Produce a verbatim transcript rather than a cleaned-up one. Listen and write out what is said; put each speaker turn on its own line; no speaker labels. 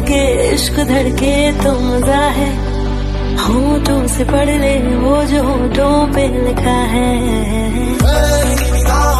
के इश्क धड़के तो मजा है, होठों से पढ़ ले वो जो होठों पे लिखा है।